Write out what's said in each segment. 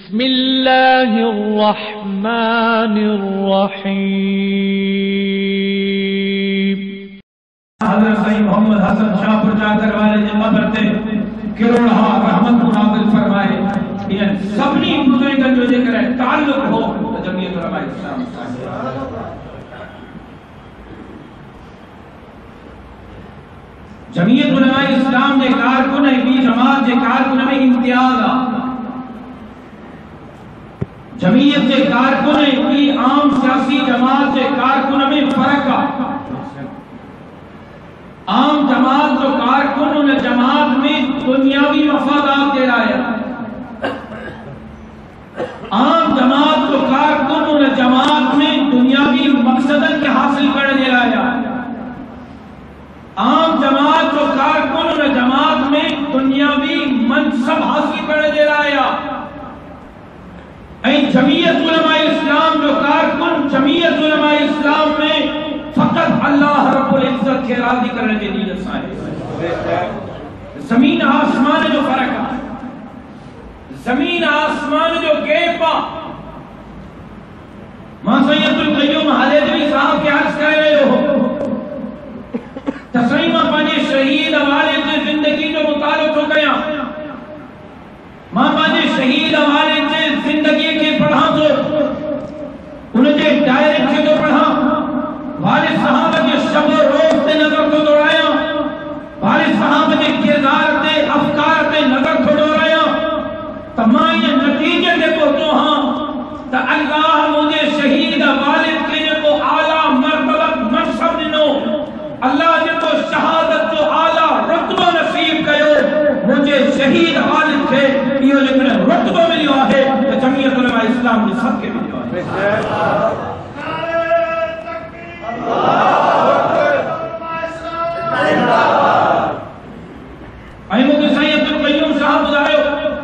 बिस्मिल्लाहिर्रहमानिर्रहीम। हज़रत सईद मोहम्मद हसन शाहपुर जाकर वाले जे कब्र ते किरोड़ा रहमत नाज़िल फरमाए। इन सभी बुजुर्गन जो जिक्र है ताल्लुक हो तो जमीयत उलमा इस्लाम सां। जमीयत उलमा इस्लाम जे कारकुन ऐं ॿी जमात जे कारकुन में इम्तियाज़ आहे। जमीयत के कारकुन की आम सियासी जमात के कारकुन में फर्क है। आम जमात जो कारकुन उन जमात में दुनियावी मफादात दे रहा है। आम जमात जो कारकुन उन जमात में दुनियावी मकसदन के हासिल करने दे रहा है। आम जमात जो कारकुन उन जमात में दुनियावी मनसब हासिल करने दे रहा है। जमीयत उलमा इस्लाम जो कारकुन जमीयत उलमा इस्लाम में फकत अल्लाह रब्बुल इज्जत के राज़ी करने के लिए साए। जमीन आसमान जो फर्क है, जमीन आसमान जो गैप है। मां सैयदुल क़य्यूम हालेदवी साहब के अर्ज कर रहे हो तस्लीमा पांजे शहीद हवाले से जिंदगी जो मुतालो तो कया। मां पांजे शहीद हवाले से जिंदगी के पढ़ा तो उनके डायरेक्ट के तो पढ़ा। वाले सहाबा के शब रोज से नजर को दौड़ाया। वाले सहाबा के किरदार से अफकार से नजर को दौड़ाया। तमाम ये नतीजे के पहुंचो हां तो अल्लाह मुझे शहीद वालिद के को आला मर्तबा मनसब दिनो। अल्लाह ने को शहादत को आला रुतबा नसीब कयो। मुझे शहीद वालिद के यो लेकिन रुतबा मिलियो है तो जमीयत उलमा इस्लाम ने सबके मिलियो है। आई मुझे सैयदुल क़य्यूम साहब बुधायो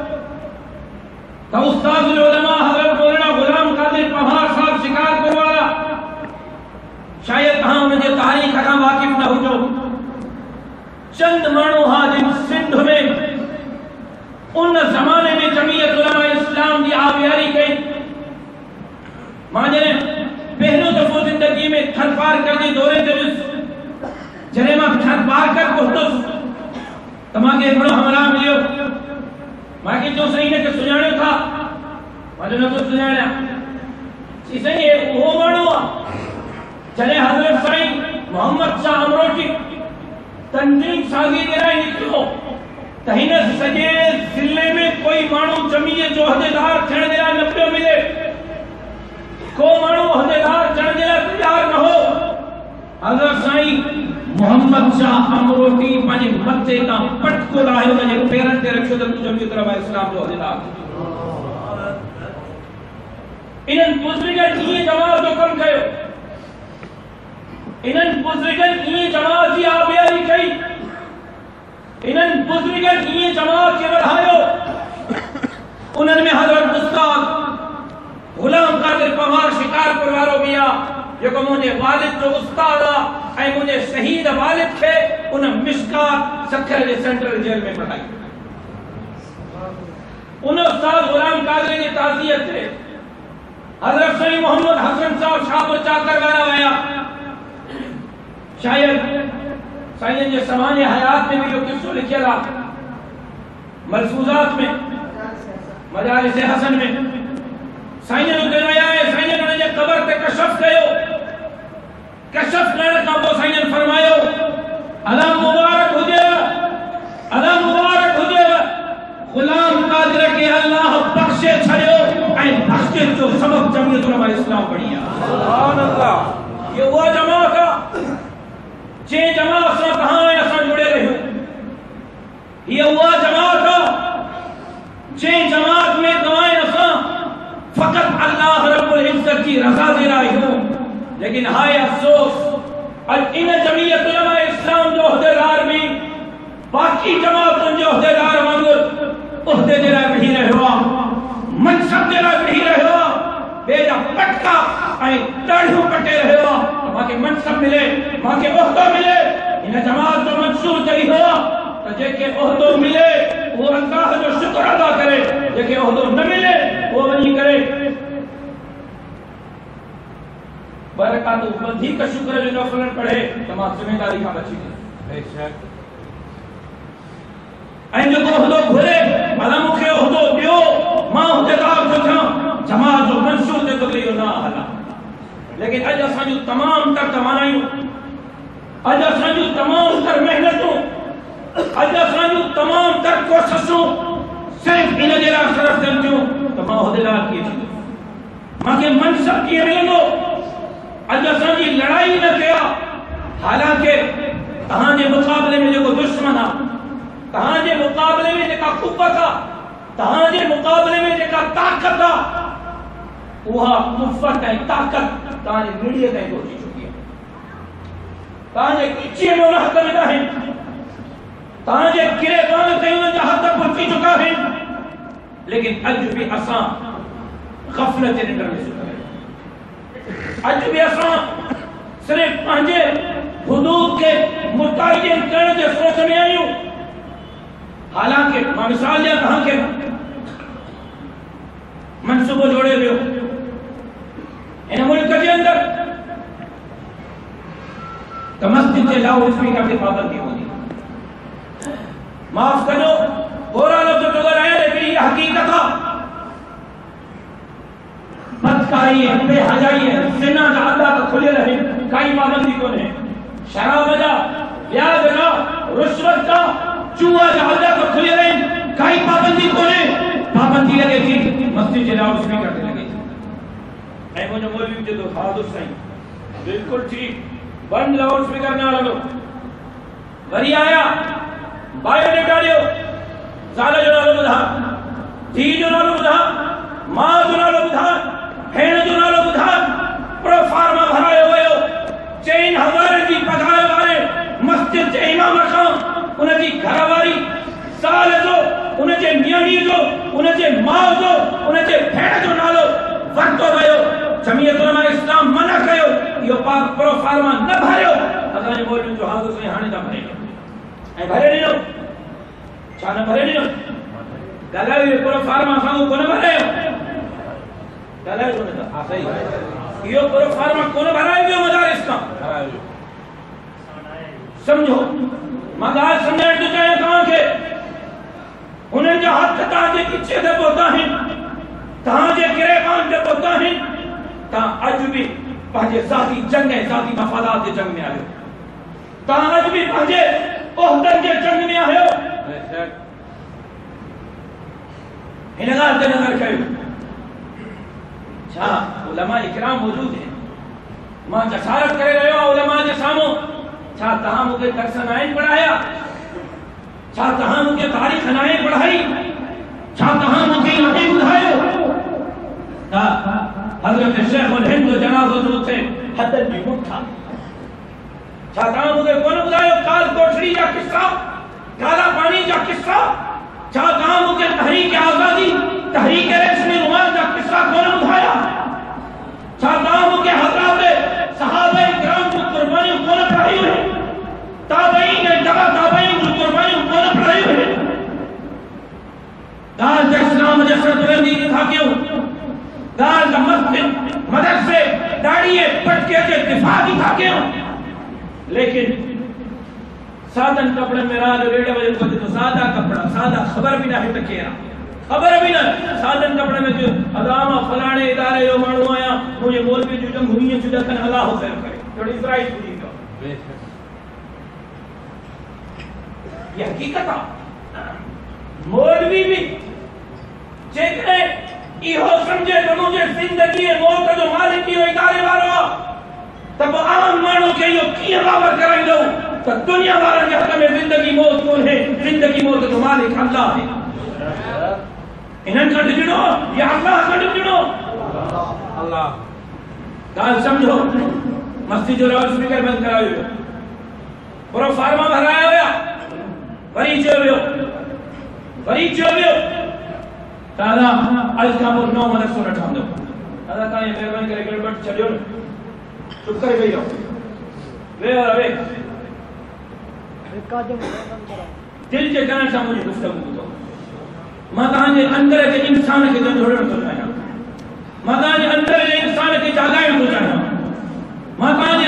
तो उस्ताद उलमा हज़रत मौलाना गुलाम कादिर पहाड़ साहब शिकारपुर वाला शायद तहां उनके तारीख का वाकिफ न हुजो। चंद माण्हू हा जिन सिंध में उन जमाने में जमीयत उलमा इस्लाम की आबियारी कई। मां जने पहलो दफो जिंदगी में थर पार करने दौरे ते जने मां थर पार कर पहुंचो तो मां के बड़ो हमरा मिलियो। मां के जो सही ने के सुजाणो था मां न तो सुजाणया सी सही है वो माण्हू जने हजरत साईं मोहम्मद शाह अमरोटी तंजीम साजी दे रहा निकलो तहिन सजे जिले में कोई माण्हू जमीयत जो हदेदार थियण जे लाइ न पियो मिले। को माण्हू हदेदार थियण जे लाइ तैयार न हो। हज़रत साईं मोहम्मद शाह अमरोटी पंहिंजे मथे तां पटको लाहियो हुनजे पेरनि ते रखियो त तूं जमीयत उलमा इस्लाम जो हदेदार। इन्हनि बुज़ुर्गनि ईअं जमात जो कमु कयो। इन्हनि बुज़ुर्गनि ईअं जमात जी आबियारी कई। इन्हनि बुज़ुर्गनि ईअं जमात खे वधायो। उन्हनि में हज़रत उस्ताद गुलाम कादिर पवार शिकारपुर वारो भी आहे जेको मुंहिंजे वालिद जो उस्ताद आहे ऐं मुंहिंजे शहीद वालिद खे उन मिशकात सखर जे सेंट्रल जेल में पढ़ाई। उन उस्ताद गुलाम कादिर जी ताज़ियत ते हज़रत सईद मोहम्मद हसन साहब शाहपुर चाकर वारा आया। शायद साईं जे समाने हयात में भी जो किस्सो लिखियल आहे मलफूजात में मजालिस हसन में साईं जो कहना है साईं ने उनजे कब्र ते कशफ कयो। कशफ करण खां पोइ साईं ने फरमायो अला मुबारक हुजे गुलाम कादिर के अल्लाह बख्शे छड़ियो ऐं बख्शे जो सबब जमीयत उलमा इस्लाम बणी आहे। सुभान अल्लाह। ये वो जमात आहे जे जमात से कहां असां जुड़े रहियो। ये वो जमात आहे जे जमात में दवाएं असां फकत अल्लाह रब्बुल इज्जत की रजा दे रहा हूं। लेकिन हाय अफसोस अज इन जमीयत उलमा इस्लाम जो उहदेदार भी बाकी जमातुन जो उहदेदार वांगुर उहदे जे लाइ वेही रहियो आहे मनसब जे लाइ वेही रहियो आहे बेजा पटका ऐं दाढ़ियूं कटे रहियो आहे। मांखे मनसब मिले मांखे उहदो मिले इन जमात जो मंसूर तरीक़ो आहे त जेके उहदो मिले वो अल्लाह जो शुक्र अदा करे। जेके उहदो न मिले वो वधी का शुक्र जो नफलन पढ़े तो मां जिम्मेदारी का बची ऐं जो होदो घुरे भला मूंखे होदो ॾियो मां हुदेदार थो थियां जमात जो मंशूर ते तो इहो न हला लेकिन अॼु असां जूं तमाम तर तवानायूं अॼु असां जूं तमाम तर मेहनतूं अॼु असां जूं तमाम तर कोशिशूं सिर्फ़ इन जे लाइ सरफ थियनि थियूं त मां हुदेदार कीअं थींदुसि मूंखे मनसब कीअं मिलंदो अॼु असांजी लड़ाई न कया हालांकि तव्हांजे मुक़ाबले में जेको दुश्मन आहे तव्हांजे मुक़ाबले में जेका कुव्वत आहे तव्हांजे मुक़ाबले में जेका ताक़त आहे उहा कुव्वत ऐं ताक़त तव्हांजे मीडिया ताईं पहुची चुकी आहे तव्हांजे गिचीअ में उन हथ में आहिनि तव्हांजे गिरेबान ताईं उन जा हथ पहुची चुका आहिनि लेकिन अॼु बि असां ग़फ़लत जे निंड में सुता आहियूं अॼु बि असां सिर्फ़ पंहिंजे हुदूद खे मुतयन करण जे सोच में आहियूं हालांकि मां मिसाल ॾियां तव्हांखे मनसूबो जोड़े वियो इन मुल्क जे अंदर त मस्जिद जे लाउड स्पीकर ते पाबंदी हूंदी माफ़ कजो थोरा लफ़्ज़ तो ॻाल्हायां लेकिन इहा हक़ीक़त आहे बदकारी है बेहयाई है जिना जा अदा तो खुले रहे काई पाबंदी कोने शराब जा ब्याज जा रिश्वत का जुआ जा अदा तो खुले रहे काई पाबंदी कोने पाबंदी लगे थी मस्जिद जे लाउड स्पीकर ते लगे थी ऐं मुझे मौलवी जे तो हाज़िर सही बिल्कुल ठीक बंद लाउड स्पीकर ना लॻो वरी आया बायोडेटा ॾियो ज़ाल जो नालो ॿुधा धीउ जो नालो ॿुधा मां जो नालो ॿुधा भेण जो नालो ॿुधा प्रो फार्मा भरायो वियो 4000 जी पघार वारे मस्जिद जे इमाम खां उन जी घरवारी साल जो उन जे नियाणी जो उन जे माउ जो उन जे भेण जो नालो वरतो वियो जमीयत उलमा इस्लाम मना कयो इहो पाक प्रो फार्मा न भरियो असांजे मौलवी जो हाज़िर साईं हाणे था भरे ऐं भरे ॾिनो छा न भरे ॾिनो ॻाल्हायो प्रो फार्मा सां कोन भरायो ॻाल्हायो कोन था हा सही इहो प्रो फार्मा कोन भरायो वियो मदारिस खां समझो मां ॻाल्हि सम्झाइण थो चाहियां तव्हांखे उन्हनि जा हथ तव्हांजे पीछे ते पहुता आहिनि तव्हांजे गिरेबान ते पहुता आहिनि तव्हां अॼु बि पंहिंजे ज़ाती जंग ऐं ज़ाती मफ़ादात जे जंग में आहियो तव्हां अॼु बि पंहिंजे उहिदनि जे जंग में आहियो हिन ॻाल्हि ते नज़र कयो छा उलमा इकराम मौजूद आहिनि मां जसारत करे रहियो आहियां उलमा जे साम्हूं छा तव्हां मूंखे दर्स न आहिनि पढ़ाया छा तव्हां मूंखे तारीख़ न आहे पढ़ाई छा तव्हां मूंखे इहो ॿुधायो त हज़रत शेखुल हिंद जो जनाज़ो जो थे हदन जी मुठा छा तव्हां मूंखे कोन ॿुधायो काल कोठड़ी जा किस्सा काला पानी जा किस्सा छा तव्हां मूंखे तहरीक आज़ादी तहरीक रेशमी रुमाल जा किस्सा कोन ॿुधाया छा तव्हां मूंखे हज़रत सहाबा किराम जूं क़ुर्बानियूं कोन पढ़ायूं आहिनि ताबईन ऐं तबा ताबईन जूं क़ुर्बानियूं कोन पढ़ायूं आहिनि ॻाल्हि त इस्लाम जे सरबलंदी जी था कयूं ॻाल्हि त मस्जिद मदरसे दाढ़ीअ पटके जे दिफ़ा जी था कयूं लेकिन सादन कपड़े में रात 1:30 बजे उठे तो सादा कपड़ा सादा खबर भी ना है त केरा खबर भी ना सादन कपड़े में जो अदामा फलाने इदारे जो मानू आया मुझे मौलवी जो जंग हुई है जखन अल्लाह खैर करे थोड़ी इजराइल पूरी तो ये हकीकत है मौलवी भी जेकरे इहो समझे तो मुझे जिंदगी मौत जो मालिक इहो इदारे वारो तब आम मानू के यो किए बाबर कराइंदो तो दुनिया वारनि जे हथ में जिंदगी मौत कोन है जिंदगी मौत जो मालिक अल्लाह है इन्हनि कढ ॾिनो या अल्लाह कढ ॾिनो अल्लाह ॻाल्हि समझो मस्जिद जो लाउड स्पीकर बंद करायो वियो पूरो फार्मा भराया हुया वरी चयो वियो दादा अॼु खां पोइ नओं मदरसो न ठहंदो दादा तव्हां इहे महिरबानी करे गड़बड़ छॾियो न चुप करे वेही रहो वे दिल जे करण सां मुंहिंजी गुफ़्तगू ॿुधो मां तव्हांजे अंदर जे इंसान खे जोड़ण थो चाहियां मां तव्हांजे अंदर जे इंसान खे जाॻाइण थो चाहियां मां तव्हांजे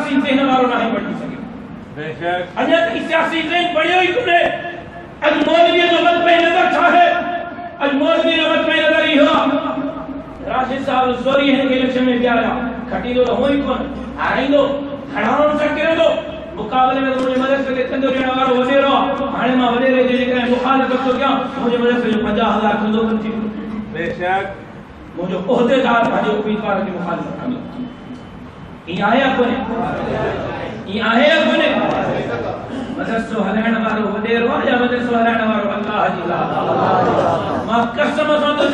सियासी ज़हन वारो ना बढ़ी सके बेशक अञा ताईं सियासी ज़हन बढ़ियो ई कोन्हे अॼु मौलवीअ जो मत में नज़र छा आहे अॼु मौलवीअ जो मत में नज़र इहो आहे राशिद साहब ज़ोरी हिन खे इलेक्शन में बीहारिया खटींदो त हो ई कोन हाराईंदो खणाउण सां किरंदो मुक़ाबले में मुझे मदरसे के कंदो ॾियण वारो वॾेरो हाणे मां वॾेरे जे करे मुखालिफ़त थो कयां मुंहिंजे मदरसे जो 50,000 कंदो कोन थी बेशक मुझे ओहदेदार पंहिंजे उम्मीदवार की मुखालिफ़त कंदो ईअं आहे या कोन्हे ईअं आहे या कोन्हे मदरसो हलाइण वारो वॾेरो आहे या मदरसो हलाइण वारो अल्लाह जी ज़ात मां कसम सां थो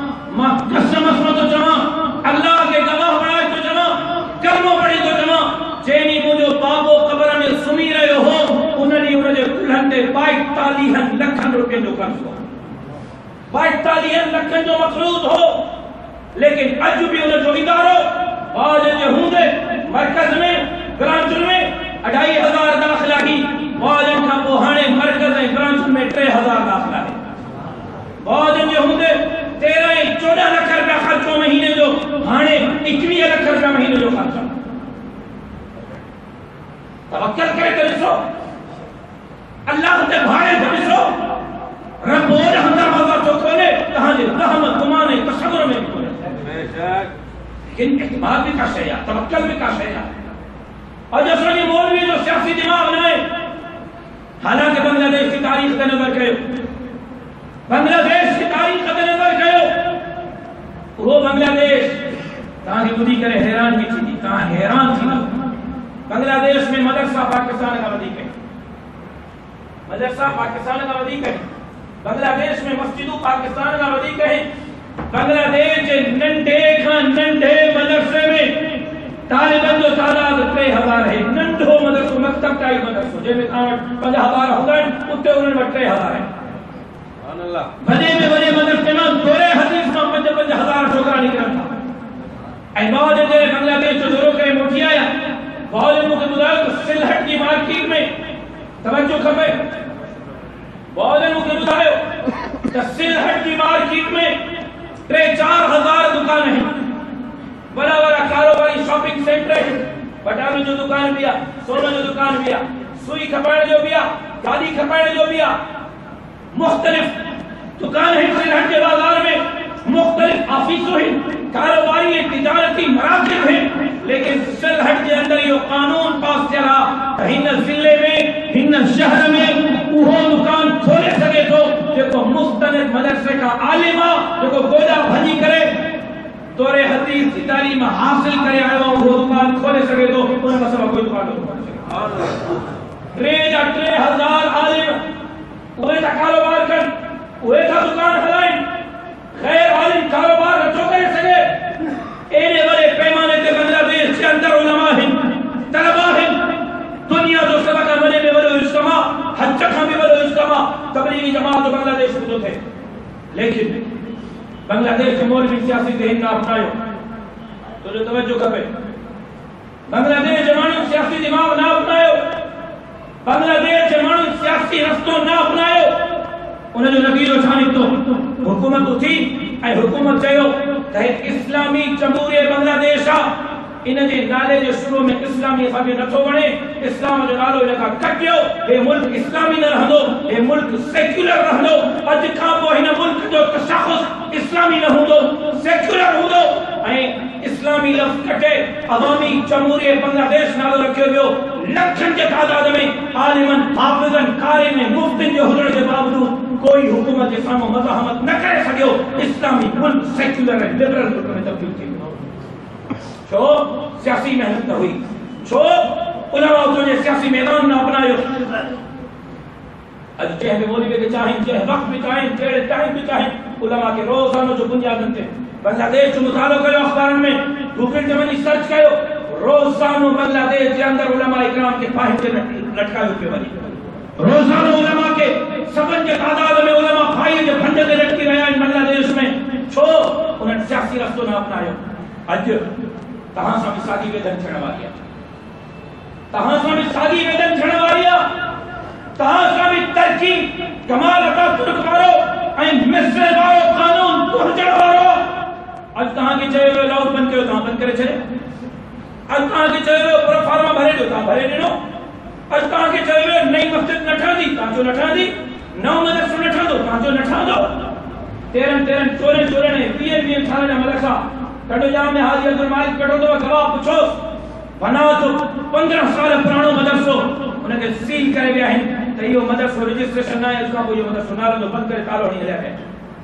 चवां अल्लाह के गवाह बणाए थो चवां कलमो पढ़ी थो चवां जेनी मुझो बाबो कब्र में सुमी रहियो हो उन ॾींहुं उन जे कुल्हनि ते 42 लखनि रुपयनि जो कर्ज़ हो 42 लखनि जो मक़रूज़ हो लेकिन अॼु बि उन जो इदारो बाज जे हूंदे मरकज़ में ब्रांचुनि में 2,500 दाख़िला ही बाजनि खां पोइ हाणे मरकज़ ऐं ब्रांचुनि में 3,000 दाख़िला है बाजनि जे हूंदे 13 ऐं 14 लख रुपया ख़र्चो महीने जो हाणे 21 लख रुपया महीने जो ख़र्चो तवक्कल करे तो ॾिसो अल्लाह ते भाणे तो ॾिसो रब और हंदा बाबा तो कोने तहांजे रहम गुमान ऐं तसव्वुर में कोने बेशक लेकिन इत्मीनान भी का शय आहे तवक्कल भी का शय आहे और जो असांजी मौलवी जो सियासी दिमाग न आहे हालांकि बांग्लादेश की तारीख ते नज़र कयो बांग्लादेश की तारीख ते नज़र कयो वो बांग्लादेश तहांखे ॿुधी करे हैरानगी थींदी तहां हैरान थींदो बांग्लादेश में मदरसा पाकिस्तान का वधीक है मदरसा पाकिस्तान का वधीक है बांग्लादेश में मस्जिदों पाकिस्तान का वधीक है बांग्लादेश के नंढे खां नंढे मदरसे में तालिबन जो तादाद 3,000 है नंढो मदरसो मकतब टाइप मदरसो जंहिंमें तव्हां वटि 50,000 हूंदा आहिनि उते उन्हनि वटि 3,000 है वॾे में वॾे मदरसे मां दोरे हदीस मां 5,000 छोकिरा निकिरनि था ऐं बाद जे बांग्लादेश जो दौरो करे मोटी आया बहुत मुझे बुलाया तो सिलहट की मार्केट में तवज्जो खपे बहुत मुझे बुलाया तो सिलहट की मार्केट में 3-4 हजार दुकान है बड़ा बड़ा कारोबारी शॉपिंग सेंटर है पटानो जो दुकान भी आ सोना जो दुकान भी आ सुई खपाइण जो भी आ गाड़ी खपाइण जो भी आ मुख्तलिफ दुकान है सिलहट के बाजार में मुख्तलिफ ऑफिसों है कारोबारी तिजारती मराकज़ है लेकिन सिलहट के अंदर यो कानून पास चला हिन जिले में हिन शहर में उहो दुकान खोले सके तो जेको मुस्तनद मदरसे का आलिमा जेको गोदा भजी करे तोरे हदीस की तालीम हासिल करे आयो वो दुकान खोले सके तो उन मसला कोई दुकान नहीं खोले सके 3,000 आलिम उहे ता कारोबार कर उहे ता दुकान हलाइन गैर आलिम कारोबार न करे सके एने बड़े पैमाने पे बांग्लादेश के अंदर उलमा हैं तलबा हैं दुनिया जो सबक बने में बड़ो इज्तिमा हज खां भी बड़ो इज्तिमा तबलीगी जमात बांग्लादेश में थे लेकिन बांग्लादेश के मौलवी सियासी ज़हन ना अपनायो तो जो तवज्जो खपे बांग्लादेश के माण्हू सियासी दिमाग ना अपनायो बांग्लादेश के माण्हू सियासी रस्तो ना अपनायो उन जो नतीजो छा निकतो हुकूमत उथी ऐं हुकूमत चयो त इस्लामी जमहूरियत बांग्लादेश आ इन जे नाले जे शुरू में इस्लामी असांखे नथो वणे इस्लाम जो नालो इन खां कटियो हे मुल्क इस्लामी न रहंदो हे मुल्क सेक्युलर रहंदो अॼु खां पोइ हिन मुल्क जो तशख़्ख़ुस इस्लामी न हूंदो सेक्युलर हूंदो ऐं इस्लामी लफ़्ज़ कटे अवामी जमहूरियत बांग्लादेश नालो रखियो वियो लखनि जे तादाद में आलिमन हाफ़िज़न कारिन मुफ्तिन जो हुजण जे बावजूद कोई हुकूमत के सामने मज़ाहमत न करे सकियो इस्लामी मुल्क सेक्युलर ऐं लिबरल मुल्क में तब्दील थी वियो छो सियासी मेहनत न हुई छो उलमा जो सियासी मैदान न अपनायो अॼु जंहिं बि मौलवी खे चाहिनि जंहिं वक़्त बि चाहिनि जहिड़े टाइम बि चाहिनि उलमा खे रोज़ानो जो बुनियादनि ते बांग्लादेश जो मुतालो कयो अख़बारनि में गूगल ते वञी सर्च कयो रोज़ानो बांग्लादेश के अंदर उलमा इकराम के फाहिम ते लटकायो पियो वञे रोज़ानो उलमा के सबन के तादाद में उलमा फाहिम जे फंड ते लटकी रहिया आहिनि बांग्लादेश में छो उन्हनि सियासी रस्तो न अपनायो अॼु तहां सां भी सागी वेदन थियण वारी आहे तहां सां भी सागी वेदन थियण वारी आहे तहां सां भी तरक़ी कमाल अतातुर्क वारो ऐं मिस्र वारो कानून तुरजण वारो अॼु तहां खे चयो वियो लाउड बंदि कयो तहां बंदि करे छॾियो अॼु तहां खे चयो वियो प्रोफार्मा भरे जो ता भरे ॾिनो अॼु तव्हांखे चयो वियो नई मस्जिद न ठहंदी, तव्हां जो न ठहंदी, नओं मदरसो न ठहंदो, तव्हां जो न ठहंदो। 13 14 20 साल जा मदरसा कटोजा में हाजी अब्दुल मालिक कटो तो गवाह पुछो बना जो 15 साल पुराणो मदरसो उनके सील करे विया आहिनि त इहो मदरसो रजिस्ट्रेशन न आहे, इसका कोई मदरसो नालो जो बंद करे तालो हणी हलिया पिया।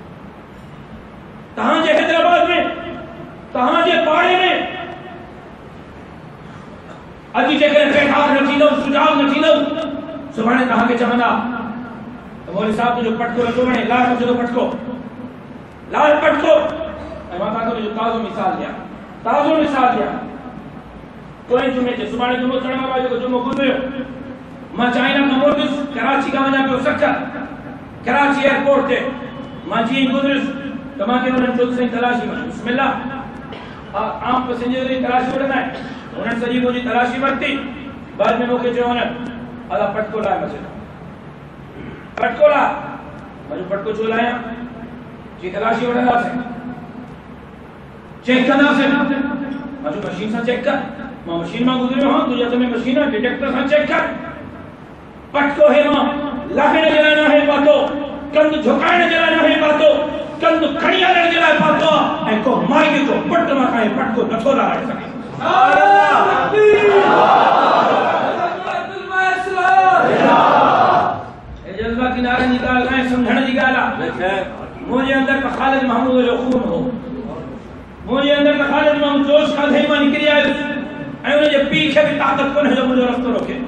तहां जे हैदराबाद में, तहां जे पाड़े में अॼु जेकॾहिं पेठार न थींदो, सुजाग न थींदो, सुभाणे तव्हांखे चवंदा त मौलवी साहब तुंहिंजो पटको नथो वणे, लाल मुंहिंजो पटको, लाल पटको। ऐं मां तव्हांखे जो ताज़ो मिसाल ॾियां, ताज़ो मिसाल ॾियां। पोएं जुमे ते सुभाणे जुमो चढ़ण वारो जेको जुमो गुज़रियो, मां चाइना खां मोटुसि, कराची खां वञा पियो सचर, कराची एयरपोर्ट ते मां जीअं ई गुज़रियुसि त मूंखे हुननि चयो साईं तलाशी वठो, बिस्मिल्लाह। आम पैसेंजर जी तलाशी वठंदा आहिनि, उन्हनि सॼी मुंहिंजी तलाशी वरिती। बाद में मूंखे चयो हुननि अला पटको लाइ मस्जिद, पटको लाइ। मां पटको छो लाहियां? जी तलाशी वठंदासीं, चेक कंदासीं। मां मशीन सां चेक कर, मां मशीन मां गुज़रियो आहियां, तुंहिंजे हथ में मशीन आहे, डिटेक्टर सां चेक कर। पटको है मां लाहिण जे लाइ न आहे पातो, कंध झुकाइण जे लाइ न आहे पातो, कंध खणी हलण जे लाइ पातो आहे। ऐं को माई जो पुट मां काई पटको नथो लाहे सघे। जज़्बा की नारे जी ॻाल्हि कान्हे, सम्झण जी ॻाल्हि आहे। मुंहिंजे अंदरि त ख़ालिद महमूद जो खून हो, मुंहिंजे अंदरि त ख़ालिद महमूद जोश खाधे मां निकिरी आयुसि ऐं उनजे पीउ खे बि ताक़त कोन्हे जो मुंहिंजो रस्तो रोके।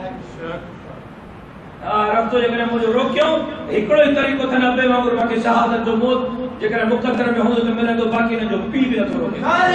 रस्तो जेकॾहिं मुंहिंजो रोकियो, हिकिड़ो ई तरीक़ो त 90 वांगुरु मूंखे शहादत जो मौत जेकॾहिं मुक़दर में हूंदो त मिलंदो, बाक़ी हिन जो पीउ बि नथो रोके।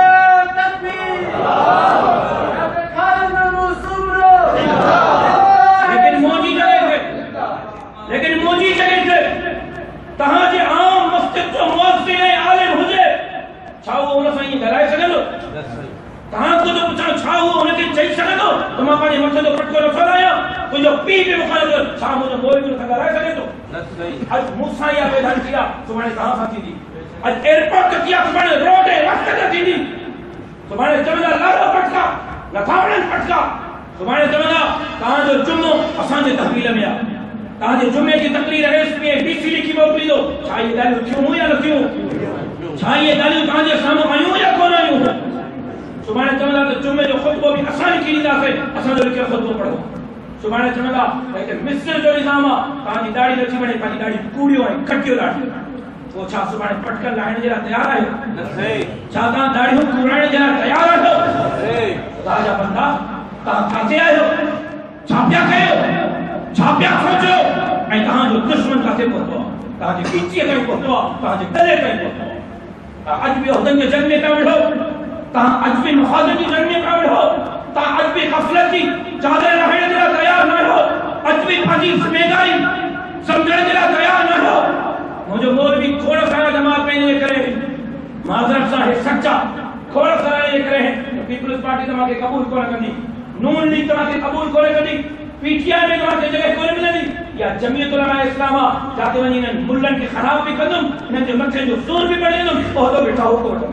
लेकिन मुंहिंजी जॻह ते तव्हांजे आम मस्जिद जो मुअज़्ज़िन ऐं आलिम हुजे, छा उहो हुन सां ईअं ॻाल्हाए सघंदो? तव्हां ख़ुदि पुछो, छा उहो हुनखे चई सघंदो त मां पंहिंजे मथे जो पटको नथो लाहियां? तुंहिंजो पीउ बि मूंखां नथो, छा मुंहिंजो मौलवी नथो ॻाल्हाए सघे थो? अॼु मूंसां इहा बेदारी थी आहे, सुभाणे तव्हां सां थींदी। अॼु एयरपोर्ट ते थी आहे, सुभाणे रोड ऐं रस्ते ते थींदी। सुभाणे चवंदा लालो पटका, नथा वणनि पटका। सुभाणे चवंदा तव्हांजो जुमो असांजे तहवील में आहे, तव्हांजे जुमे जी तकरीर एसपी ऐं डीसी लिखी मोकिलींदो। छा इहे ॻाल्हियूं थियूं या न थियूं? छा इहे ॻाल्हियूं तव्हांजे साम्हूं आयूं या कोन आयूं? सुभाणे चवंदा त जुमे जो ख़ुतबो बि असां लिखी ॾींदासीं, असांजो लिखियल ख़ुतबो पढ़ो। सुभाणे चवंदा त हिते मिस्र जो निज़ाम आहे, तव्हांजी दाढ़ी नथी वणे, पंहिंजी दाढ़ी कूड़ियो ऐं कटियो ॾाढी। पोइ छा सुभाणे पटकन लाहिण जे लाइ तयारु आहियो? छा तव्हां दाढ़ियूं कूड़ाइण जे लाइ तयारु आहियो? ख़ुदा जा बंदा, तव्हां किथे आहियो? छा पिया कयो? छा पिया सोचियो? ऐं तव्हांजो दुश्मन किथे पहुतो आहे? तव्हांजे पीचीअ ताईं पहुतो आहे, तव्हांजे गले ताईं पहुतो आहे। तव्हां अॼु बि उहिदनि जे जंग में था विढ़ो, तव्हां अॼु बि मुखालिफ़ जी जंग में था विढ़ो, तव्हां अॼु बि ग़फ़लत जी चादर लहिण जे लाइ तयारु न आहियो, अॼु बि पंहिंजी ज़िमेदारी सम्झण जे लाइ तयारु न आहियो। मुंहिंजो मौलवी खोड़ सारा जमा पंहिंजे करे माज़रत सां हे सचा खोड़ सारा जे करे पीपल्स पार्टी तव्हांखे क़बूल कोन कंदी, नून लीग तव्हांखे क़बूल कोन कंदी, पीटीआई में तव्हांखे जॻह कोन मिलंदी, या जमीयत उलमा इस्लाम आहे जाते वञी इन्हनि मुल्लनि खे ख़राब बि कंदुमि, इन्हनि जे मथे जो सूर बि बढ़ींदुमि, उहिदो वेठा हो कोन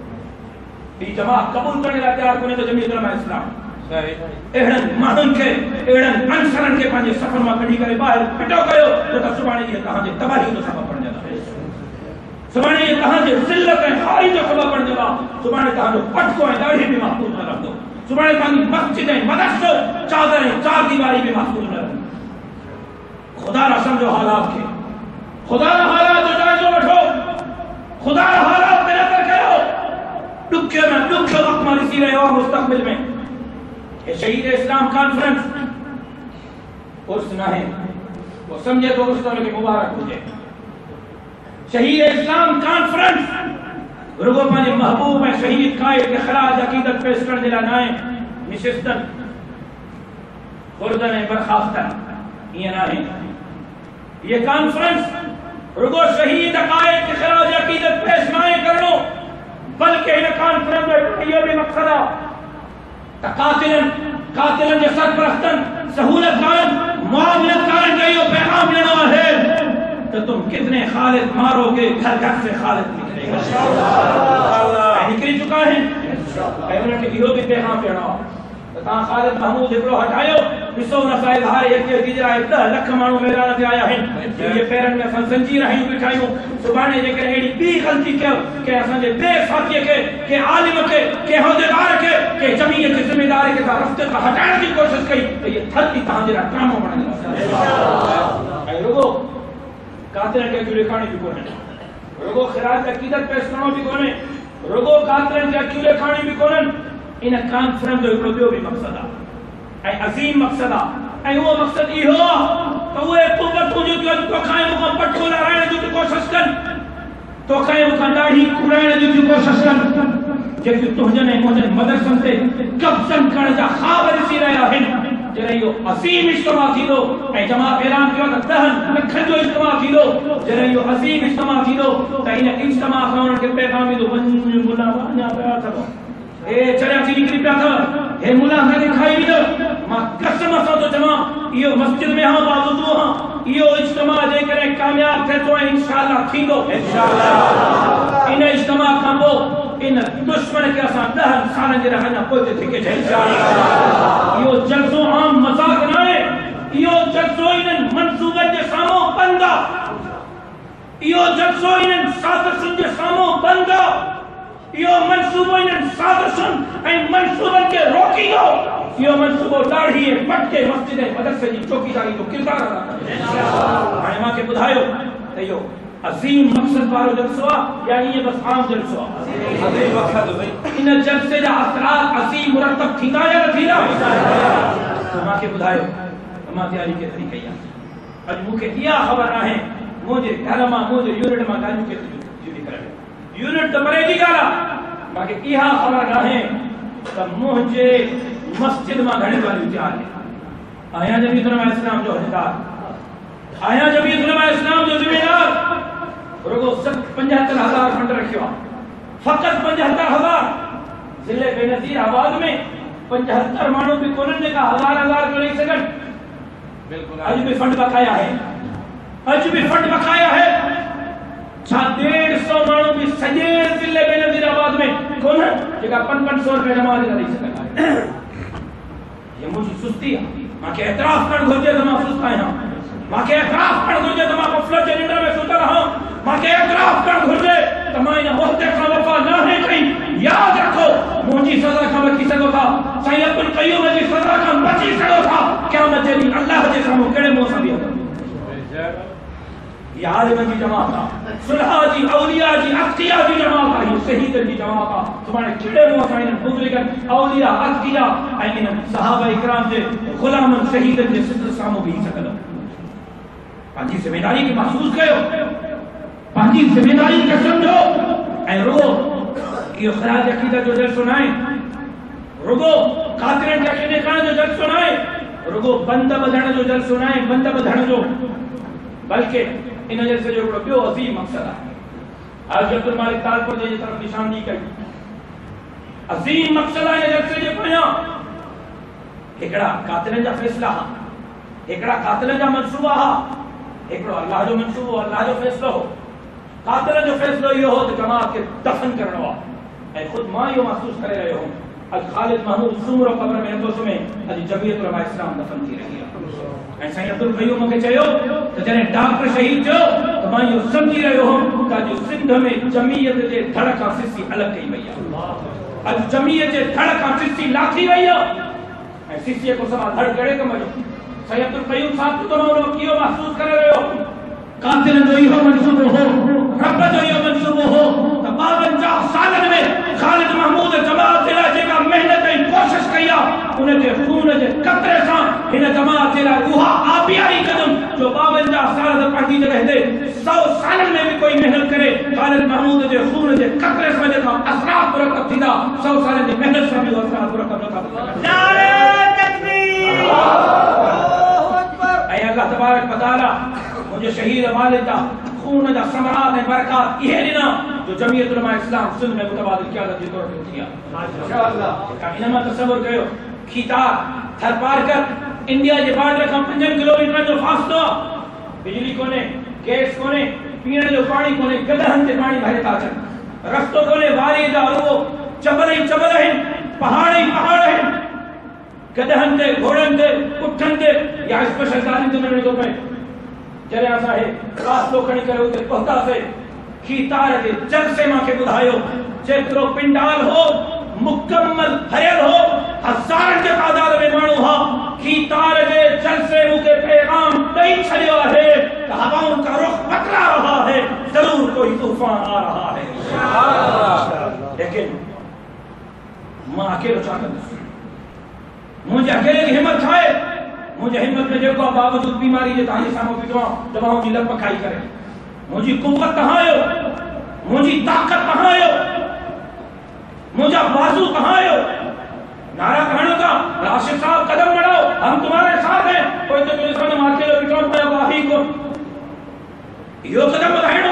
हीअ जमात क़बूल करण लाइ तयारु कोन्हे त जमीयत उलमा इस्लाम अहिड़नि माण्हुनि खे, अहिड़नि अनसरनि खे पंहिंजे सफ़र मां कढी करे ॿाहिरि फिटो कयो त सुभाणे इहे तव्हांजे तबाही जो सबबु बणजंदा, सुभाणे इहे तव्हांजे ज़िल्लत ऐं हारी जो सबबु बणजंदा, सुभाणे तव्हांजो पटको ऐं दाढ़ी बि महफ़ूज़ न रहंदो, सुभाणे तव्हांजी मस्जिद ऐं मदरसो चादर ऐं चार दीवारी बि महफ़ूज़ न रहंदी। खुदा रा सम्झो हालात खे, खुदा रा हालात जो जाइज़ो वठो, खुदा रा हालात ते नज़र कयो। ॾुखियो में ॾुखियो वक़्तु मां ॾिसी रहियो आहियां मुस्तक़बिल में शहीद इस्लाम कॉन्फ्रेंस उर्स न है, वो समझे तो उर्स के मुबारक हुजे। शहीद इस्लाम कॉन्फ्रेंस रुगो पंहिंजे महबूब ऐं शहीद कायद के खराज अकीदत पेश करण जे लाइ न आहे, निशिस्तन खुर्दन ऐं बरखास्तन ईअं न आहे। ये कॉन्फ्रेंस रुगो शहीद कायद के खराज अकीदत पेश न आहे करणो, बल्कि हिन कॉन्फ्रेंस में इहो बि मक़सद आहे कातिलन जे सरपरस्तन सहूलतकारन मुआवनतकारन का यो पैगाम लेना है कि तुम कितने खालिद मारोगे, घर घर से खालिद निकलेगा इंशाअल्लाह। निकल चुका है उन्होंने इहो भी पैगाम देना ता खालिद महमूद हिकिड़ो हटायो ॾिसो न साहिब हारे हिते गुजरा 10 लख माण्हू मैदान ते आया आहिनि ये पेरनि में असां ज़ंजीर हयूं बीठा आहियूं सुभाणे जेकॾहिं अहिड़ी ॿी ग़लती कयो के असांजे ॿिए साथीअ खे के आलिम खे के उहिदेदार खे के जमीयत जे ज़िमेदार खे तव्हां रस्ते खां हटाइण जी कोशिशि कई त इहे धरती तव्हांजे लाइ ड्रामो बणंदी ऐं रुगो कातिरनि खे अखियूं ॾेखारणी बि कोन्हे रुगो ख़िरात अक़ीदत पेश करणो बि कोन्हे रुगो कातिरनि खे अखियूं ॾेखारणी बि कोन्हनि इन कॉन्फ्रेंस जो हिकिड़ो ॿियो बि मक़सदु आहे ऐं अज़ीम मक़सदु आहे ऐं उहो मक़सदु इहो आहे त उहे कुवतूं जेके अॼु तोखां मूंखां पटो लहाइण जी कोशिशि कनि तोखां मूंखां ॾाढी कुराइण जी कोशिशि कनि जेकियूं तुंहिंजनि ऐं मुंहिंजनि मदरसनि ते कब्ज़न करण जा ख़्वाब ॾिसी रहिया आहिनि जॾहिं इहो अज़ीम इज्तिमा थींदो ऐं जमात ऐलान कयो त 10 लखनि जो इज्तिमा थींदो जॾहिं इहो अज़ीम इज्तिमा थींदो त इन इज्तिमा खां उन्हनि खे पैगाम ईंदो वञ मुला अञा पिया अथव ए चरिया थी निकिरी पिया अथव हे मुला असांखे खाई वेंदो मां कसम सां थो चवां इहो मस्जिद में हा बावुज़ू हा इहो इज्तिमा जेकॾहिं कामयाब थिए थो ऐं इंशाअल्लाह थींदो इंशाअल्लाह इन इज्तिमा खां पोइ इन दुश्मन खे असां 10 सालनि जे लाइ अञा पोइ ते थिके इंशाअल्लाह इहो जल्सो आम मज़ाक न आहे इहो जल्सो इन्हनि मंसूबनि जे साम्हूं बंदि आहे इहो जल्सो इन्हनि साज़िशुनि जे साम्हूं बंदि आहे इहो मंसूबो इन्हनि साज़िशुनि ऐं मंसूबनि खे रोकींदो इहो मंसूबो दाढ़ी ऐं पटके मस्जिद ऐं मदरसे जी चौकीदारी जो किरदारु अदा कंदो हाणे मूंखे ॿुधायो त इहो अज़ीम मक़सद वारो जलसो आहे या ईअं बसि आम जलसो आहे अज़ीम मक़सद इन जलसे जा असरात अज़ीम मुरतब थींदा या न थींदा त मूंखे ॿुधायो त मां तयारी केतिरी कई आहे अॼु मूंखे इहा ख़बर आहे मुंहिंजे घर मां मुंहिंजे यूनिट मां ॻाल्हियूं केतिरियूं थी निकिरनि यूनिट तो परे जी गाला बाकी इहा खबर आहे त मुंहिंजे मस्जिद मां घणी ॻाल्हियूं तयार आहिनि आया जमीयत उलमा इस्लाम जो हक़दार आया जमीयत उलमा इस्लाम जो ज़िम्मेदार रुगो 75,000 फंड रखियो आहे फ़क़त 75,000 ज़िले बेनज़ीर आबाद में 75 माण्हू बि कोन्हनि जेका हज़ार ॾेई सघनि बिल्कुलु अॼु बि फंड बकाया है अॼु बि फंड बकाया है छा 150 माण्हू बि सॼे ज़िले बेनज़ीर आबाद में कोन्हनि जेका 500 रुपया जमा करे ॾेई सघनि ये मुंहिंजी सुस्ती आहे मूंखे एतिराफ़ करणु घुरिजे त मां सुस्त आहियां मूंखे एतिराफ़ करणु घुरिजे त मां गफ़लत जे निंड में सुतल आहियां मूंखे एतिराफ़ करणु घुरिजे त मां इन उहिदे खां वफ़ा न कई यादि रखो मुंहिंजी सज़ा खां बची सघो था साईं अब्दुल क़य्यूम जी सज़ा खां बची सघो था क़यामत जे ॾींहुं अल्लाह जे साम्हूं कहिड़े मुंहं सां बीहंदो ये आलिम जी जमात आहे सुलहा जी औलिया जी अत्किया जी जमात आहे शहीदनि जी जमात आहे सुभाणे कहिड़े मुंहं सां इन्हनि बुज़ुर्गनि औलिया अत्किया ऐं इन्हनि सहाबा इकराम जे ग़ुलामनि शहीदनि जे सिदर साम्हूं बीही सघंदो पंहिंजी ज़िमेदारी खे महसूस कयो पंहिंजी ज़िमेदारी खे सम्झो ऐं रुगो इहो ख़िरात अक़ीदत जो जलसो न आहे रुगो कातिरनि खे अखि ॾेखारण जो जलसो न आहे रुगो बंद ॿधण जो जलसो न आहे बंद ॿधण जो बल्कि इन जलसे जो हिकिड़ो ॿियो अज़ीम मक़सदु आहे आज अब्दुल मालिक तालपुर जे तरफ़ निशानदी कई अज़ीम मक़सदु आहे इन जलसे जे पोयां हिकिड़ा कातिलनि जा फ़ैसिला हिकिड़ा कातिलनि जा मंसूबा हिकिड़ो अल्लाह जो मंसूबो अल्लाह जो फ़ैसिलो हो कातिलनि जो फ़ैसिलो इहो हो त जमात खे दफ़न करणो आहे ऐं ख़ुदि मां इहो महसूस करे रहियो हुउमि अॼु ख़ालिद महमूद सूमरो क़ब्र में नथो सुम्हे अॼु जमीयत उलमा इस्लाम दफ़न थी रही आहे ऐं साईं अब्दुल क़य्यूम मूंखे चयो त जॾहिं डॉक्टर शहीद थियो त मां इहो सम्झी रहियो हुउमि त अॼु सिंध में जमीयत जे धड़ खां सिसी अलॻि कई वई आहे अॼु जमीयत जे धड़ खां सिसी लाथी वई आहे ऐं सिसीअ खां सवाइ धड़ कहिड़े कम जो साईं अब्दुल क़य्यूम साहब तो मां कीअं महसूस करे रहियो कातिलनि जो इहो मंसूबो हो रब जो इहो मंसूबो हो त 52 सालनि में ख़ालिद महमूद जमात जे लाइ जेका महिनत ऐं कोशिश कई आहे उन जे खून जे कतरे सां हिन जमात जे लाइ उहा आबियाई कदम जो 52 साल त पंहिंजी जॻह ते 100 सालनि में बि कोई महिनत करे ख़ालिद महमूद जे खून जे कतरे सां जेका असरात मुरतब थींदा 100 सालनि जी महिनत सां बि असरात मुरतब नथा थियनि नारे तकबीर अल्लाहु अकबर ऐं अल्लाह तबारक व तआला मुझे शहीद वालिद दा खून दा समरात ऐं बरकत इहे ॾिना जो जमीयत उलमा इस्लाम सिंध में मुतबादिल क़यादत जे तौर ते थिया माशाअल्लाह इन मां तसव्वुर कयो खीतार थर पार कर इंडिया जे बॉर्डर खां 5 किलोमीटर जो फ़ासिलो बिजली कोने गैस कोने पीअण जो पाणी कोने गदहनि ते पाणी भरे था अचनि रस्तो कोने वारी जा रुगो जबल ई जबल आहिनि पहाड़ ई पहाड़ आहिनि गधनि ते घोड़नि ते उठनि ते या स्पेशल गाॾियुनि ते वञिणो थो पए। जॾहिं असां हे रास्तो खणी करे उते पहुतासीं खीतार जे जलसे मूंखे ॿुधायो जेतिरो पिंडाल हो मुकम्मल भरियल हो, हज़ारनि जे तादाद में माण्हू हुआ। खीतार जे जलसे मूंखे पैगाम ॾेई छॾियो आहे त हवाउनि का रुख बदला रहा है, ज़रूर कोई तूफान आ रहा है। लेकिन मां अकेलो छा कंदुसि? मुझे अकेले की हिम्मत है? मुझे हिम्मत में जेको बावजूद बीमारी जे तव्हांजे साम्हूं बीठो आहियां दवाऊं जी लप खाई करे। मुझी कुव्वत कहाँ आयो? मुझी ताकत कहाँ आयो? मुझा बाजू कहाँ आयो? नारा कहने का राशिद साहब कदम बढ़ाओ, हम तुम्हारे साथ हैं। कोई तो तुझे सामने मार के बिठो पयो वाही को यो कदम बढ़ाइणो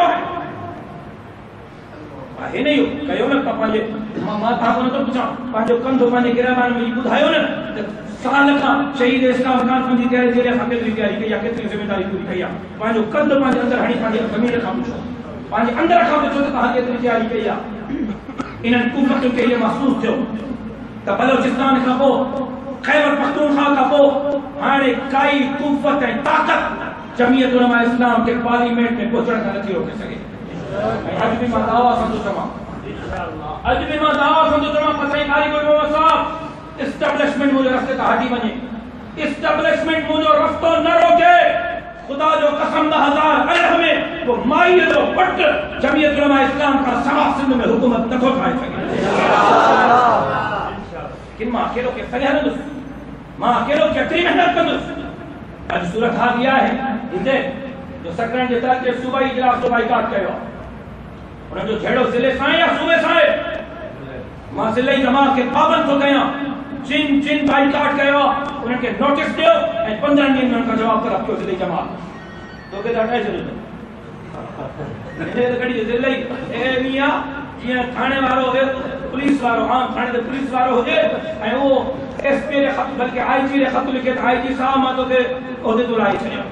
आहे नहीं हो कयो न पंहिंजे मां तव्हां न थो पुछां पंहिंजो कंधो पंहिंजे गिरहमान में ॿुधायो न त साल खां शहीद इस्लाम कॉन्फ्रेंस जी तयारी जे असां केतिरी तयारी कई आहे, केतिरी ज़िम्मेदारी पूरी कई आहे। पंहिंजो कंधो पंहिंजे अंदरि हणी पंहिंजे ज़मीर खां पुछो, पंहिंजे अंदरि खां पुछो त तव्हां केतिरी तयारी कई आहे। इन्हनि कुव्वतुनि खे इहो महसूस थियो त बलोचिस्तान खां पोइ खैबर पख्तूनख्वा खां पोइ हाणे काई कुव्वत ऐं ताक़त जमीयत उलमा इस्लाम के पार्लियामेंट में पहुचण खां नथी रोके सघे। अॼु बि मां दावा कंदो चवां, अॼु बि मां दावा कंदो चवां त साईं कारी गुरू साहब एस्टेब्लिशमेंट मुझे रास्ते का हटी वने, एस्टेब्लिशमेंट मुझे रास्तो न रोके। खुदा जो कसम 2011 में वो माई जो पट जमीयत उलमा इस्लाम का सभा सिंध में हुकूमत न ठाए सके। किन मां अकेलो के सही हलंदुसि, मां अकेलो केतिरी मेहनत कंदुसि। अॼु सूरत हाल इहा आहे हिते जो सकरन जे तहत जे सूबाई इजलास जो बाइकाट कयो, उन जो झेड़ो ज़िले सां या सूबे सां आहे। मां ज़िले जमात के पाबंद थो कयां, जिन जिन बाइकाट कयो उन्हनि खे नोटिस ॾियो ऐं 15 ॾींहनि में उनखां जवाब तलब कयो। ज़िले जमात तोखे त हटाए छॾियो हिन कॾहिं ज़िले ए मियां जीअं थाणे वारो हुजे पुलिस वारो, आम थाणे ते पुलिस वारो हुजे ऐं उहो एसपी रे ख़त बल्कि आईजी रे ख़त लिखे त आईजी साहब मां तोखे उहिदे तो लाइ छॾियो।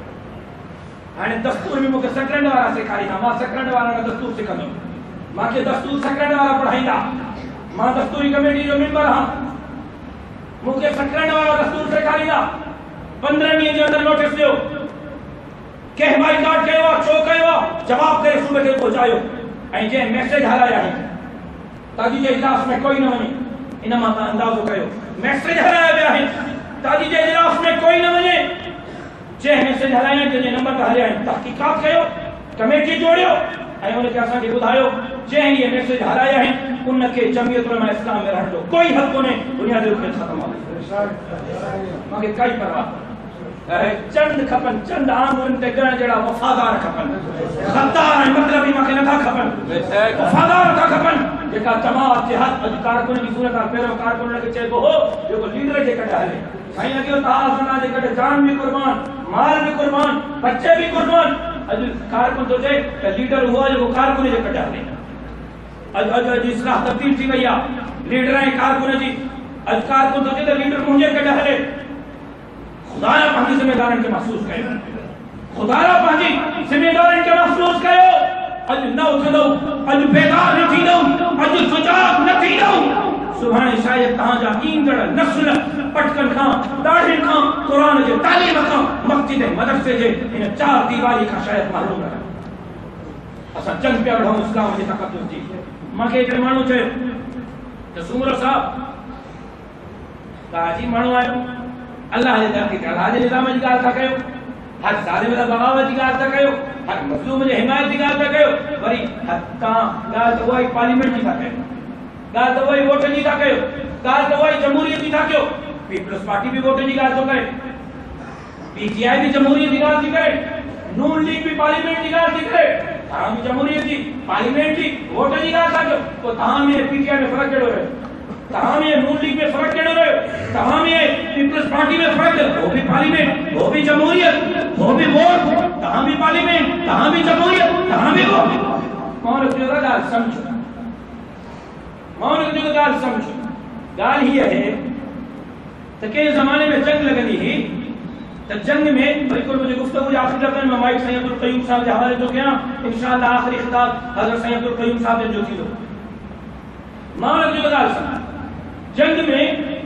हाणे दस्तूर में मूंखे सेक्रेंड वारा सेखारींदा, मां सेक्रेंड वारा खां दस्तूर सिखंदुमि। मूंखे दस्तूर सेक्रेंड वारा पढ़ाईंदा, मां दस्तूरी कमेटी जो मेंबर आहियां। मूंखे सेक्रेंड वारा दस्तूर सेखारींदा। 15 ॾींहं जे अंदरि नोटिस ॾियो, कंहिं बाइकाट कयो आहे, छो कयो आहे, जवाब करे सूबे खे पहुचायो। ऐं जंहिं मैसेज हलाया आहिनि ताजी जे इजलास में कोई न वञे, इन मां तव्हां अंदाज़ो कयो मैसेज हलाया विया आहिनि ताजी जे इजलास में कोई न वञे। जंहिं मैसेज हलाया आहिनि जंहिंजे नंबर ते हलिया आहिनि तहक़ीक़ात कयो, कमेटी जोड़ियो ऐं उनखे असांखे ॿुधायो जंहिं इहे मैसेज हलाया आहिनि उनखे जमीयत उलमा इस्लाम में रहण जो कोई हक़ कोन्हे, बुनियादी रूप में ख़त्म आहे। मूंखे काई परवाह चंद खपनि, चंद आंगुरनि ते ॻण जहिड़ा वफ़ादार खपनि, ग़द्दार ऐं मतलबी मूंखे नथा खपनि, वफ़ादार था खपनि। जेका जमात जे हक़ अॼु कारकुन जी सूरत आहे, पहिरियों कारकुन खे चइबो हो जेको लीडर जे कॾहिं हले। साईं अॻियो तव्हां जे कॾहिं जान भी कुर्बान, माल भी कुर्बान, बच्चे भी कुर्बान। अॼु कारकुन थो चए त लीडर हुआ जेको कारकुन जे कॾहिं हले। अॼु इस्लाह तब्दील थी वई आहे लीडर ऐं कारकुन जी। अॼु कारकुन थो चए त लीडर मुंहिंजे कॾहिं हले। खुदारा पंहिंजी ज़िम्मेदारियुनि खे महसूस कयो, खुदारा पंहिंजी ज़िम्मेदारियुनि खे महसूस कयो। अॼु न उथंदो, अॼु बेदार न थींदो, अॼु सुजाग न थींदो, सुभाणे शायदि तव्हांजा ईंदड़ नस्ल पटकनि खां, दाढ़ियुनि खां, क़ुरान जे तालीम खां, मस्जिद ऐं मदरसे जे इन 4 दीवारी खां शायदि महरूम रहनि। असां जंग पिया लड़ूं इस्लाम जे तक़दुस जी। मूंखे हिकिड़े माण्हू चयो त सूमर साहब तव्हां जी माण्हू आहियो, अल्लाह जे दर ते अल्लाह जे निज़ाम जी ॻाल्हि था कयो, हर ज़ालिम ते बग़ावत जी ॻाल्हि था कयो, हर मज़लूम जे हिमायत जी ॻाल्हि था कयो, वरी तव्हां ॻाल्हि त उहा ई पार्लियामेंट जी था कयो, ॻाल्हि त उहा ई वोट जी था कयो, ॻाल्हि त उहा ई जमहूरियत जी था कयो। पीपल्स पार्टी भी वोट जी ॻाल्हि थो करे, पीटीआई भी जमहूरियत जी ॻाल्हि थी करे, नून लीग भी पार्लियामेंट जी ॻाल्हि थी करे, तव्हां भी जमहूरियत जी, पार्लियामेंट जी, वोट जी ॻाल्हि था कयो। पोइ तव्हां में पीटीआई में फ़र्क़ु कहिड़ो रहियो? तव्हां में नून लीग में फ़र्क़ु कहिड़ो रहियो? तव्हां में पीपल्स पार्टी में फ़र्क़ु, वो भी पार्लियामेंट, वो भी जमहूरियत, वो भी वोट, तव्हां भी पार्लियामेंट, तव्हां भी जमहूरियत, तव्हां भी वोट। कौन जो ॻाल्हि सम्झो, कौन जो ॻाल्हि सम्झो। ॻाल्हि हीअ आहे त कंहिं ज़माने में जंग लॻंदी हुई त जंग में बिल्कुल मुझे गुफ्तगू जे आख़िरी लफ़्ज़नि में माइक साईं अब्दुल क़यूम साहब जे हवाले थो कयां, इंशाअल्लाह आख़िरी ख़िताब हज़रत साईं अब्दुल क़यूम साहब जो थींदो। मां उन जो ॻाल्हि सम्झो, जंग में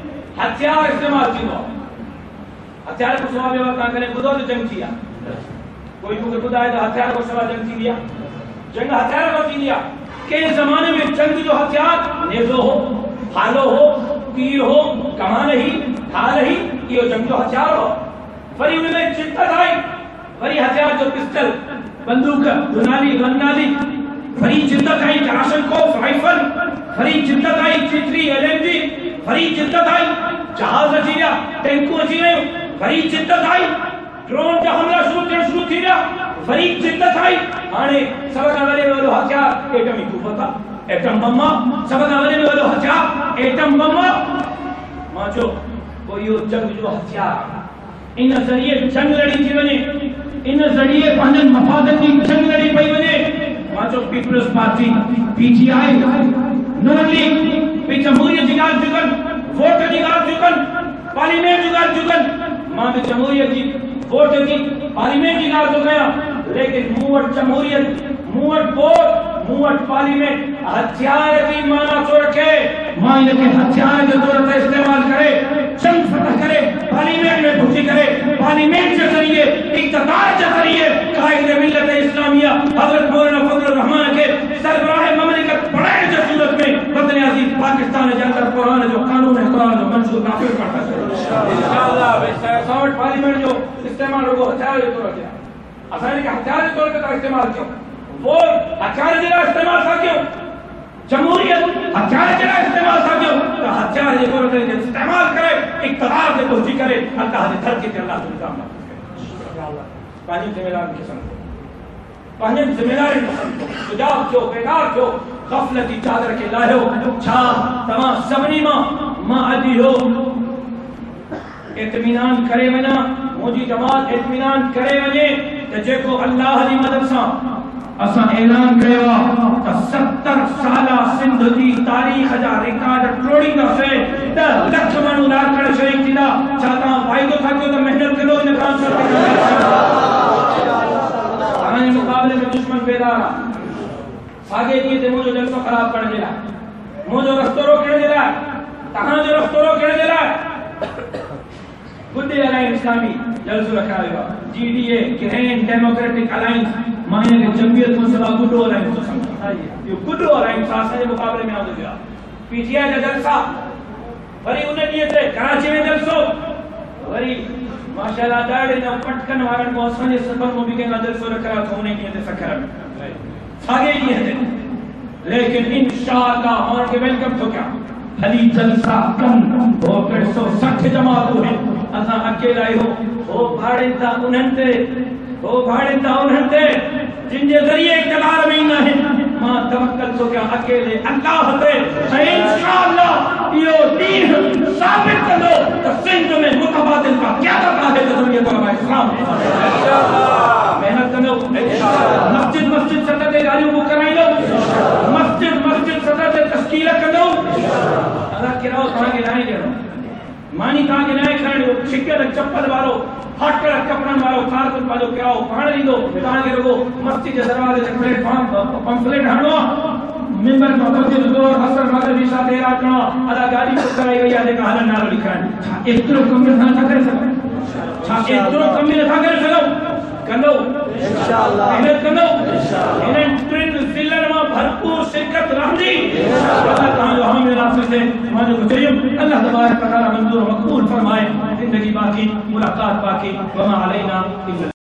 हथियार इस्तेमाल थींदो। हथियार को सवाल व्यवस्था करे ॿुधो त जंग थी आहे। कोई मूंखे ॿुधाए त हथियार को सवाल जंग थींदी आहे? जंग हथियार को थींदी आहे। कंहिं ज़माने में जंग जो हथियार नेज़ो हो, भालो हो, तीर हो, कमान ही, ढाल ही, इहो जंग जो हथियार हो। वरी उनमें शिद्दत आई, वरी हथियार जो पिस्टल, बंदूक, दुनाली, वन्नाली, वरी शिद्दत आई कलाशनकोव राइफल, वरी शिद्दत आई चित्री एलएमजी, वरी शिद्दत आई जहाज अची विया, टैंकूं अची वियूं, वरी शिद्दत आई ड्रोन जा हमला शुरू थी विया, वरी शिद्दत आई हाणे सभ खां वॾे में वॾो हथियार एटमी तूफ़ आहे, एटम बम आहे। सभ खां वॾे में वॾो हथियार एटम बम आहे। मां चयो पोइ इहो जंग जो हथियार इन ज़रिए जंग लड़ी थी वञे, इन ज़रिए पंहिंजनि मफ़ादनि जी जंग लड़ी पई वञे। मां चयो पीपल्स पार्टी पीटीआई नून लीग भी जमहूरियत जी ॻाल्हि थियूं कनि, वोट जी ॻाल्हि थियूं कनि, पार्लियामेंट जी ॻाल्हि थियूं कनि। मां बि जमहूरियत जी वोट जी पार्लियामेंट जी ॻाल्हि थो कयां, लेकिन मूं वटि जमहूरियत, मूं वटि वोट, मूं वटि पार्लियामेंट हथियार जी माना छो रखे। मां इनखे हथियार जे तौर ते इस्तेमाल करे जंग फतह करे पार्लियामेंट में घुसी करे पार्लियामेंट के जरिए इक़्तिदार के जरिए कायद मिल्लत इस्लामिया हजरत मौलाना फजलुर रहमान के सरबराह ममलिकत बनाने की सूरत में वतन अजीज पाकिस्तान के अंदर कुरान जो कानून है, कुरान जो मंसूर नाफिज करता है इंशाअल्लाह। बेशक पार्लियामेंट जो इस्तेमाल हो हथियार के तौर पे असां के हथियार के तौर पे इस्तेमाल क्यों, वो हथियार के इस्तेमाल था क्यों, जमहूरियत हथियार के इस्तेमाल था क्यों, तो हथियार के तौर पे इस्तेमाल करे इक़्तिदार से पहुंची करे अल्लाह की धरती पे अल्लाह निजाम इंशाअल्लाह। पानी जिम्मेदार की समझो, पानी जिम्मेदारी समझो, सुजाग जो बेकार जो गफलत की चादर के लायो छा तमाम सबनी मां अदी हो इत्मीनान करे वना, मुझी जमात इत्मीनान करे वने त जेको अल्लाह जी मदद सां असां ऐलान कयो त 70 साला सिंध जी तारीख़ जा रिकॉर्ड टोड़ींदासीं, 10 लख माण्हू लाखण शहीद थींदा। छा तव्हां वाइदो था कयो त मेहनत कंदो इन खां तव्हांजे मुक़ाबले में दुश्मन बेदार आहे। साॻे ॾींहं ते मुंहिंजो जलसो ख़राब करण जे लाइ, मुंहिंजो रस्तो रोकण जे लाइ, तव्हांजो रस्तो रोकण जे लाइ गुड अलायंस इस्लामी जलसो रखायो वियो आहे। जीडीए ग्रैंड डेमोक्रेटिक अलायंस मां इनखे जमवियत मुसला गुड अलायंस थो सम्झां। इहो गुड अलायंस असांजे मुक़ाबले में आंदो वियो आहे। पीटीआई जा जलसा, वरी उन ॾींहं ते कराची में जलसो, वरी माशाअल्लाह ॾाढे न पटकन वारनि को असांजे सफ़र में बि कंहिं जलसो रखायो अथऊं उन ॾींहं ते सखर में साॻे ॾींहं ते। लेकिन इंशाअल्लाह मां उनखे वेलकम थो कयां, हली जलसा कन हो 160 जमातूं आहिनि, असां अकेला आहियूं। हो भाड़िन था उन्हनि ते, हो भाड़िन था उन्हनि ते जिन जे ज़रिए इक़्तिदार में ईंदा आहिनि। मां तवक्कल थो कयां अकेले अल्लाह ते, इंशाअल्लाह इहो दीन साबित कंदो त सिंध में मुतबादिल का क़यादत आहे त जमहूरियत उलमा इस्लाम इंशाअल्लाह। मेहनत कंदो इंशाअल्लाह। मस्जिद सतह ते ॻाल्हियूं बि कराईंदो, मस्जिद सतह ते तश्कील कंदो। अल्लाह किराओ तव्हांखे न आहे ॾियणो, मानी तव्हांखे न आहे खणणो, छिकियल चप्पल वारो फाटल कपड़नि वारो कारकुन पंहिंजो किराओ पाण ॾींदो। तव्हांखे रुॻो मस्जिद जे दरवाज़े ते प्लेटफॉर्म पंफलेट हणणो आहे, मिंबर में मस्जिद ज़ोर असर मगरिब इशा देर अचणो आहे, अदा गाॾी बुक कराई वई आहे जेका हलनि नालो लिखाइण। छा एतिरो कम असां नथा करे सघूं? छा एतिरो कम नथा करे सघूं? कंदो इंशाअल्लाह, मेहनत कंदो इंशाअल्लाह। इन्हनि टिनि ज़िलनि मां भरपूर शिरकत रहंदी। अल्लाह तव्हांजो हामिल नासिर से मां जो चयुमि अल्लाह तबारक व तआला मंज़ूर मक़बूल फरमाए। ज़िंदगी बाक़ी, मुलाक़ात बाक़ी, वमा अलैना।